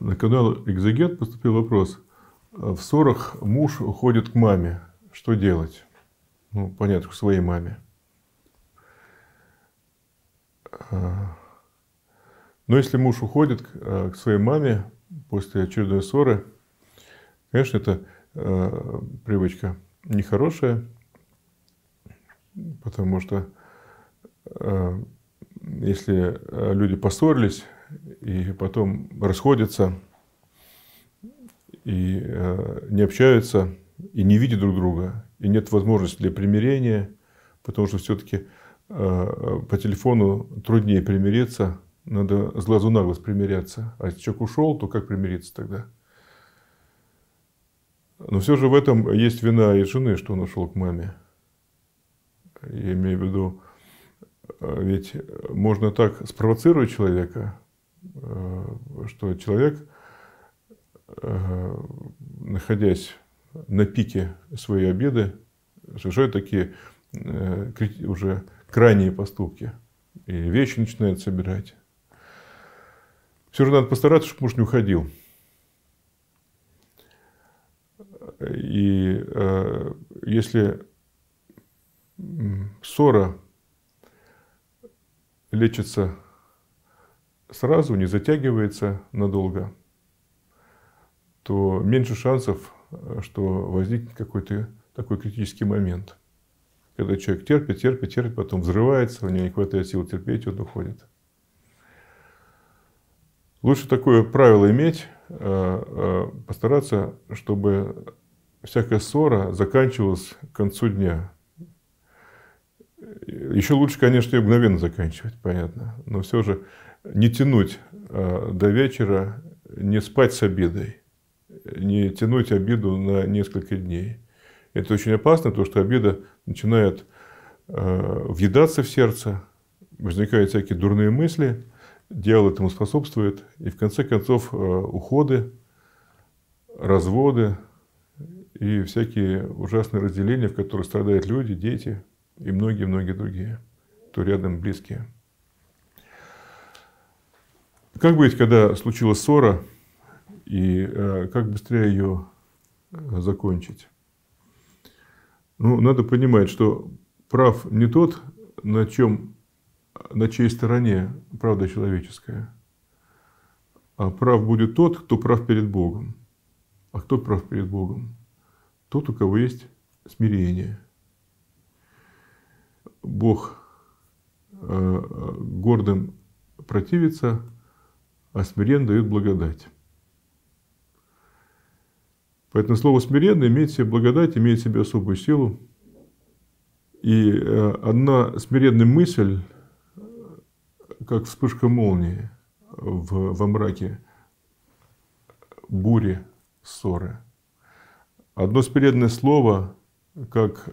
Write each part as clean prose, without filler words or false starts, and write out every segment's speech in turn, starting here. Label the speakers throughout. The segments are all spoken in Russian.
Speaker 1: На канал «Экзегет» поступил вопрос. В ссорах муж уходит к маме. Что делать? Ну, понятно, к своей маме. Но если муж уходит к своей маме после очередной ссоры, конечно, это привычка нехорошая, потому что если люди поссорились и потом расходятся, и не общаются, и не видят друг друга, и нет возможности для примирения, потому что все-таки по телефону труднее примириться, надо с глазу на глаз примиряться. А если человек ушел, то как примириться тогда? Но все же в этом есть вина и жены, что он ушел к маме. Я имею в виду, ведь можно так спровоцировать человека, что человек, находясь на пике своей обиды, совершает такие уже крайние поступки. И вещи начинает собирать. Все же надо постараться, чтобы муж не уходил. И если ссора лечится сразу, не затягивается надолго, то меньше шансов, что возникнет какой-то такой критический момент. Когда человек терпит, потом взрывается, у него не хватает сил терпеть, он уходит. Лучше такое правило иметь, постараться, чтобы всякая ссора заканчивалась к концу дня. Еще лучше, конечно, ее мгновенно заканчивать, понятно. Но все же не тянуть до вечера, не спать с обидой, не тянуть обиду на несколько дней. Это очень опасно, потому что обида начинает въедаться в сердце, возникают всякие дурные мысли, дьявол этому способствует, и в конце концов уходы, разводы и всякие ужасные разделения, в которых страдают люди, дети и многие-многие другие, кто рядом близкие. Как быть, когда случилась ссора, и как быстрее ее закончить? Ну, надо понимать, что прав не тот, на чьей стороне правда человеческая, а прав будет тот, кто прав перед Богом. А кто прав перед Богом? Тот, у кого есть смирение. Бог гордым противится, а смирен дает благодать. Поэтому слово «смиренно» имеет в себе благодать, имеет в себе особую силу. И одна смиренная мысль, как вспышка молнии во мраке бури, ссоры. Одно смиренное слово, как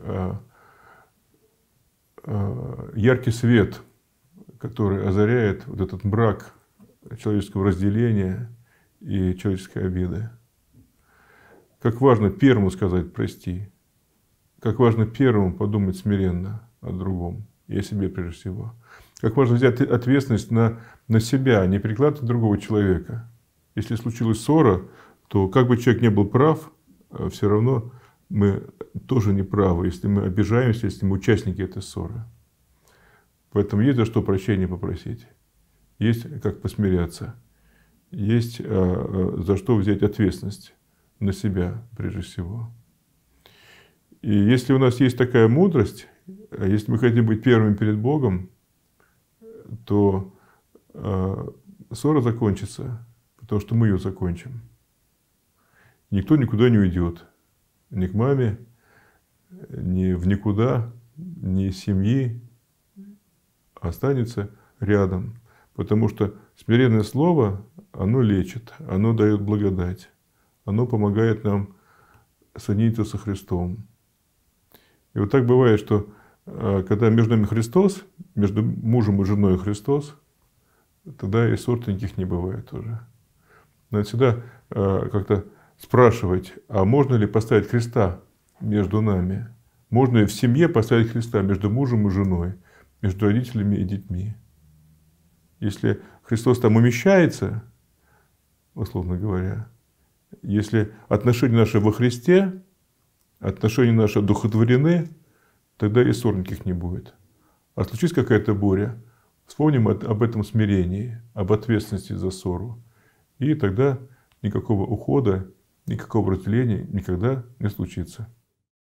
Speaker 1: яркий свет, который озаряет вот этот мрак человеческого разделения и человеческой обиды. Как важно первому сказать «прости», как важно первому подумать смиренно о другом и о себе прежде всего. Как важно взять ответственность на себя, не перекладывать на другого человека. Если случилась ссора, то как бы человек не был прав, все равно мы тоже не правы, если мы обижаемся, если мы участники этой ссоры. Поэтому есть за что прощения попросить, есть как посмиряться, есть за что взять ответственность на себя прежде всего. И если у нас есть такая мудрость, если мы хотим быть первыми перед Богом, то ссора закончится, потому что мы ее закончим. Никто никуда не уйдет. Ни к маме, ни в никуда, ни из семьи. Останется рядом. Потому что смиренное слово, оно лечит, оно дает благодать. Оно помогает нам соединиться со Христом. И вот так бывает, что когда между нами Христос, между мужем и женой Христос, тогда и ссор никаких не бывает уже. Надо всегда как-то спрашивать, а можно ли поставить Христа между нами? Можно ли в семье поставить Христа между мужем и женой, между родителями и детьми? Если Христос там умещается, условно говоря. Если отношения наши во Христе, отношения наши одухотворены, тогда и ссор никаких не будет. А случится какая-то буря, вспомним об этом смирении, об ответственности за ссору. И тогда никакого ухода, никакого разделения никогда не случится.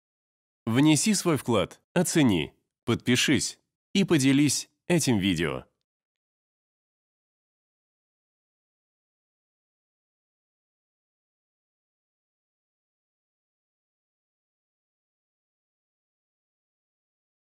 Speaker 2: Внеси свой вклад, оцени, подпишись и поделись этим видео.